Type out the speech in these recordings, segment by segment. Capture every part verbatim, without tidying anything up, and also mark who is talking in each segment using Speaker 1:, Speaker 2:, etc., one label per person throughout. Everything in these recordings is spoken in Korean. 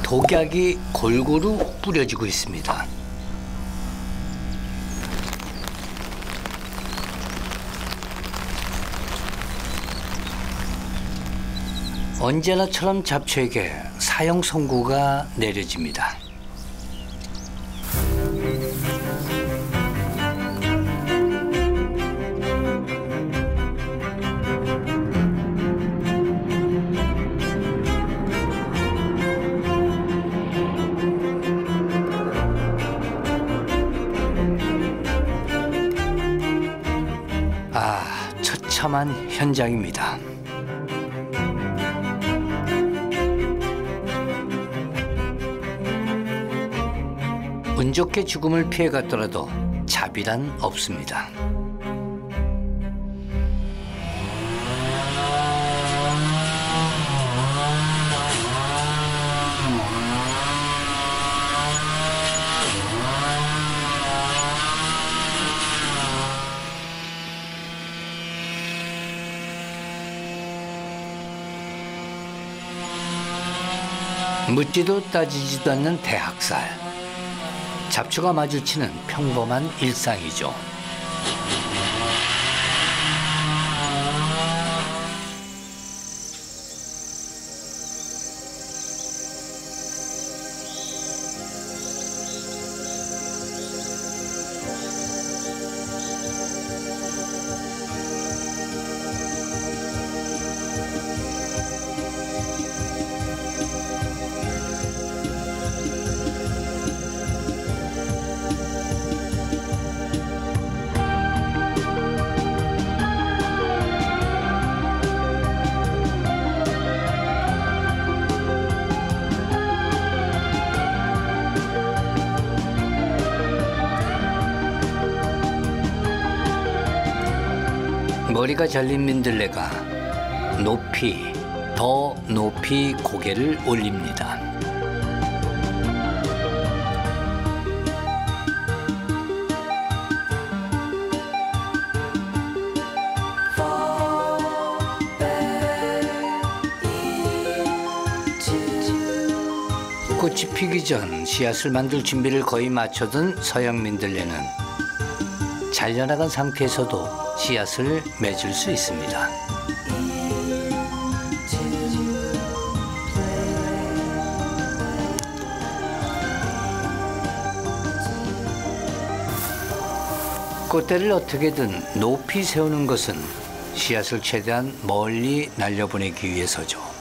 Speaker 1: 독약이 골고루 뿌려지고 있습니다. 언제나처럼 잡초에게 사형 선고가 내려집니다. 아, 처참한 현장입니다. 운 좋게 죽음을 피해갔더라도 자비란 없습니다. 묻지도 따지지도 않는 대학살. 잡초가 마주치는 평범한 일상이죠. 머리가 잘린 민들레가 높이, 더 높이 고개를 올립니다. 꽃이 피기 전 씨앗을 만들 준비를 거의 마쳐둔 서양 민들레는 잘려나간 상태에서도 씨앗을 맺을 수 있습니다. 꽃대를 어떻게든 높이 세우는 것은 씨앗을 최대한 멀리 날려보내기 위해서죠.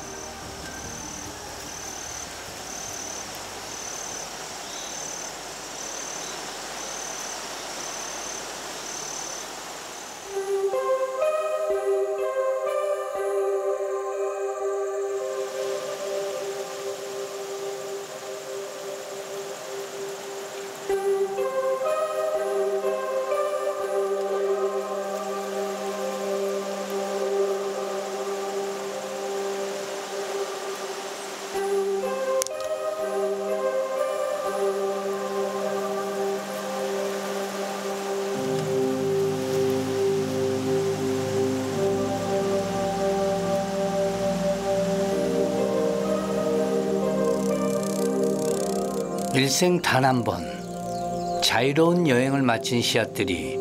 Speaker 1: 일생 단 한 번 자유로운 여행을 마친 씨앗들이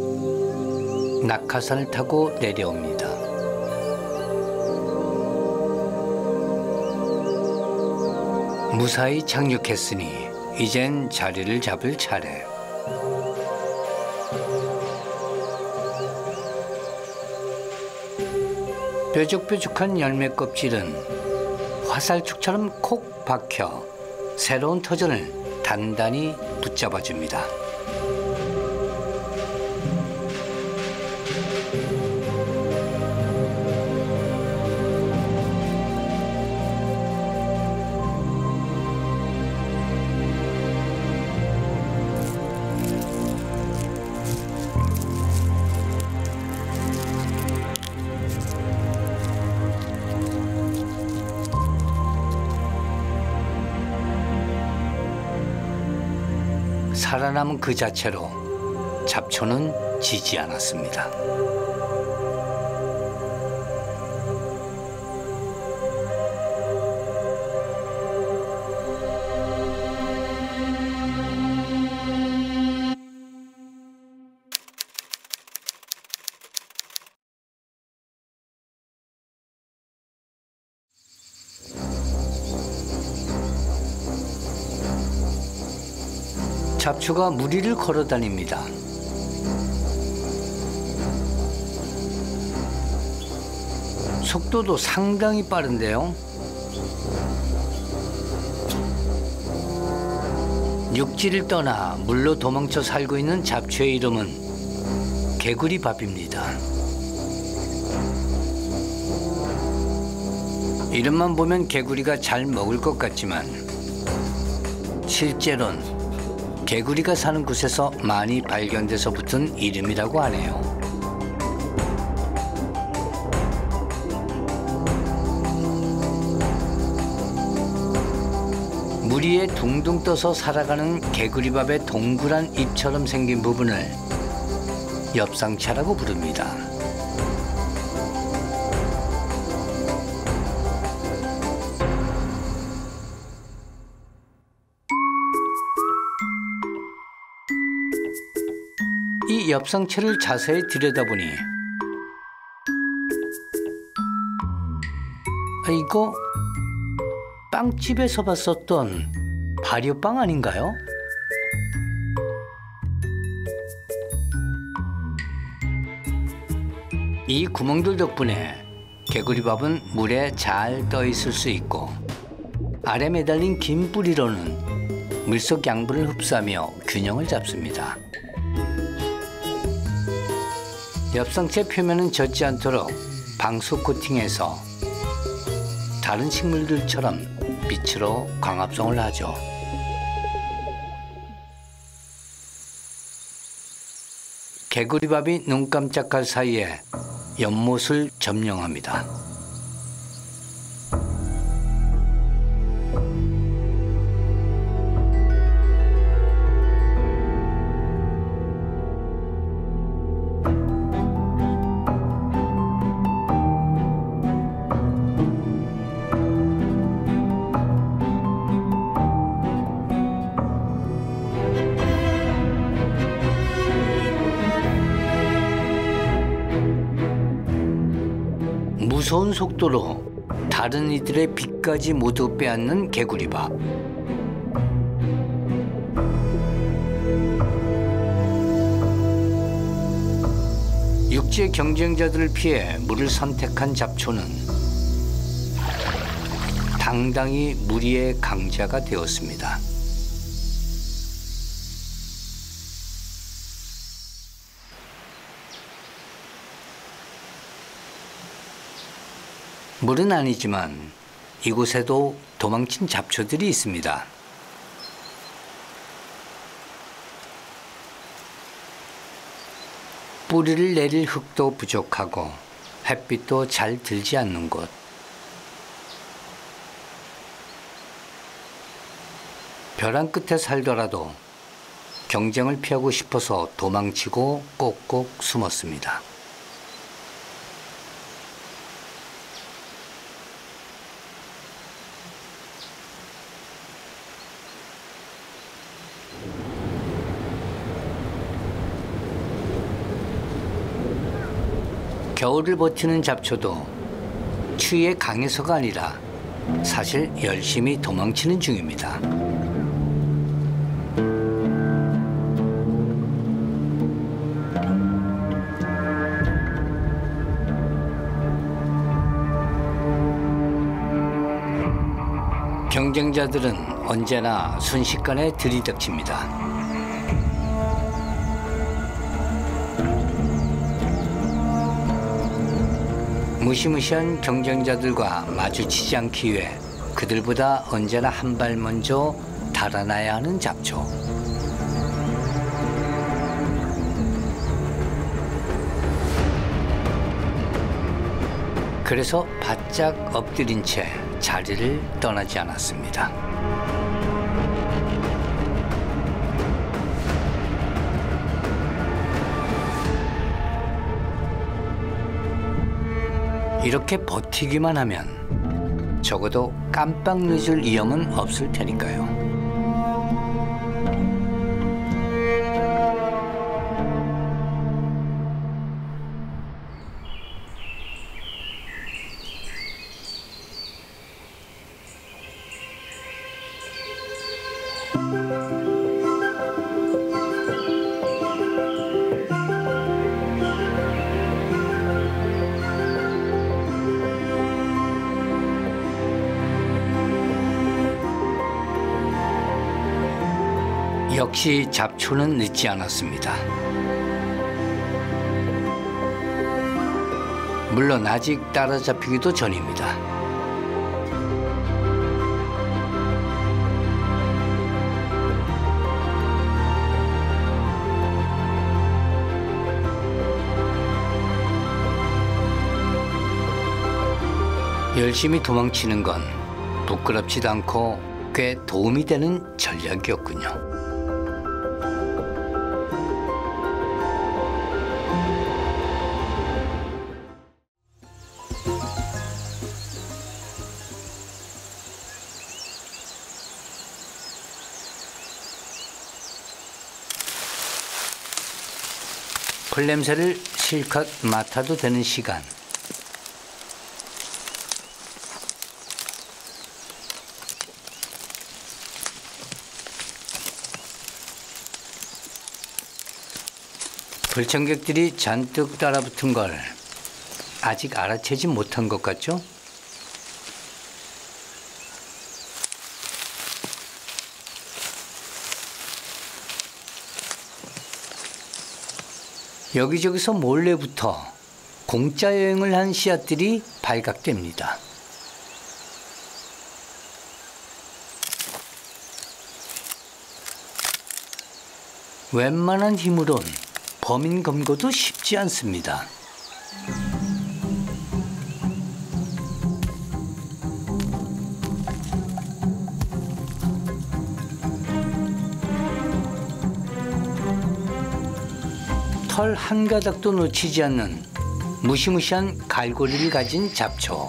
Speaker 1: 낙하산을 타고 내려옵니다. 무사히 착륙했으니 이젠 자리를 잡을 차례. 뾰족뾰족한 열매 껍질은 화살촉처럼 콕 박혀 새로운 터전을 단단히 붙잡아줍니다. 살아남은 그 자체로 잡초는 지지 않았습니다. 잡초가 무리를 걸어 다닙니다. 속도도 상당히 빠른데요. 육지를 떠나 물로 도망쳐 살고 있는 잡초의 이름은 개구리밥입니다. 이름만 보면 개구리가 잘 먹을 것 같지만 실제로는 개구리가 사는 곳에서 많이 발견돼서 붙은 이름이라고 하네요. 물 위에 둥둥 떠서 살아가는 개구리밥의 동그란 입처럼 생긴 부분을 엽상채라고 부릅니다. 이 엽상채를 자세히 들여다보니 아, 이거 빵집에서 봤었던 발효빵 아닌가요? 이 구멍들 덕분에 개구리밥은 물에 잘 떠 있을 수 있고 아래 매달린 긴 뿌리로는 물속 양분을 흡수하며 균형을 잡습니다. 엽상채 표면은 젖지 않도록 방수 코팅해서 다른 식물들처럼 빛으로 광합성을 하죠. 개구리밥이 눈 깜짝할 사이에 연못을 점령합니다. 무서운 속도로 다른 이들의 빛까지 모두 빼앗는 개구리밥. 육지의 경쟁자들을 피해 물을 선택한 잡초는 당당히 물 위의 강자가 되었습니다. 물은 아니지만 이곳에도 도망친 잡초들이 있습니다. 뿌리를 내릴 흙도 부족하고 햇빛도 잘 들지 않는 곳. 벼랑 끝에 살더라도 경쟁을 피하고 싶어서 도망치고 꼭꼭 숨었습니다. 겨울을 버티는 잡초도 추위에 강해서가 아니라 사실 열심히 도망치는 중입니다. 경쟁자들은 언제나 순식간에 들이닥칩니다. 무시무시한 경쟁자들과 마주치지 않기 위해 그들보다 언제나 한 발 먼저 달아나야 하는 잡초. 그래서 바짝 엎드린 채 자리를 떠나지 않았습니다. 이렇게 버티기만 하면 적어도 깜빡 늦을 위험은 없을 테니까요. 역시 잡초는 늦지 않았습니다. 물론 아직 따라잡히기도 전입니다. 열심히 도망치는 건 부끄럽지도 않고 꽤 도움이 되는 전략이었군요. 풀냄새를 실컷 맡아도 되는 시간. 불청객들이 잔뜩 따라붙은 걸 아직 알아채지 못한 것 같죠? 여기저기서 몰래부터 공짜 여행을 한 씨앗들이 발각됩니다. 웬만한 힘으론 범인 검거도 쉽지 않습니다. 털 한 가닥도 놓치지 않는 무시무시한 갈고리를 가진 잡초.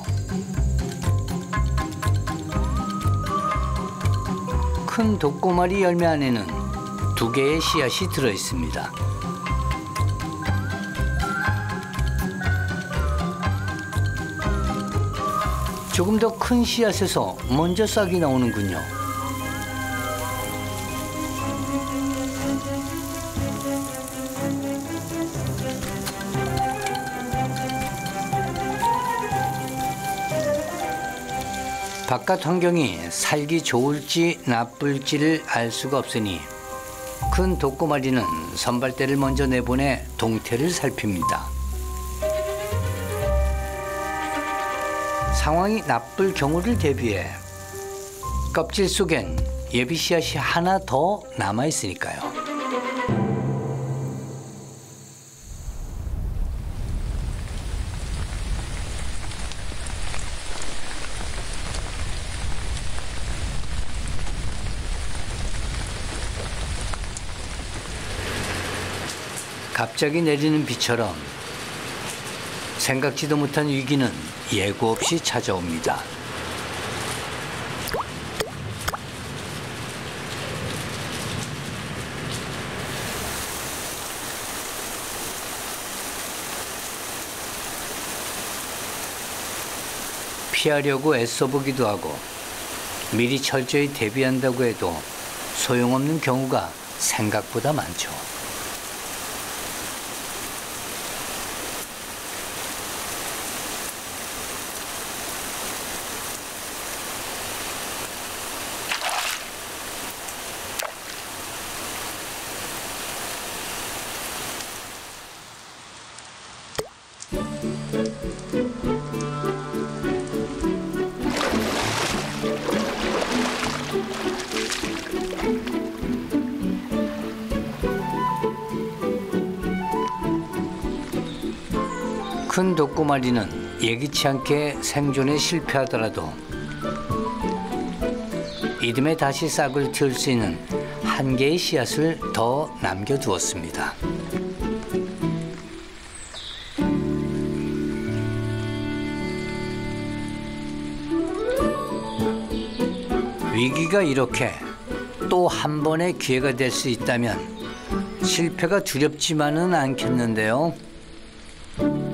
Speaker 1: 큰 독고마리 열매 안에는 두 개의 씨앗이 들어 있습니다. 조금 더 큰 씨앗에서 먼저 싹이 나오는군요. 바깥 환경이 살기 좋을지 나쁠지를 알 수가 없으니 큰 독고마리는 선발대를 먼저 내보내 동태를 살핍니다. 상황이 나쁠 경우를 대비해 껍질 속엔 예비 씨앗이 하나 더 남아 있으니까요. 갑자기 내리는 비처럼 생각지도 못한 위기는 예고 없이 찾아옵니다. 피하려고 애써보기도 하고 미리 철저히 대비한다고 해도 소용없는 경우가 생각보다 많죠. 큰 독고마리는 예기치 않게 생존에 실패하더라도 이듬해 다시 싹을 틔울 수 있는 한 개의 씨앗을 더 남겨두었습니다. 위기가 이렇게 또 한 번의 기회가 될 수 있다면 실패가 두렵지만은 않겠는데요.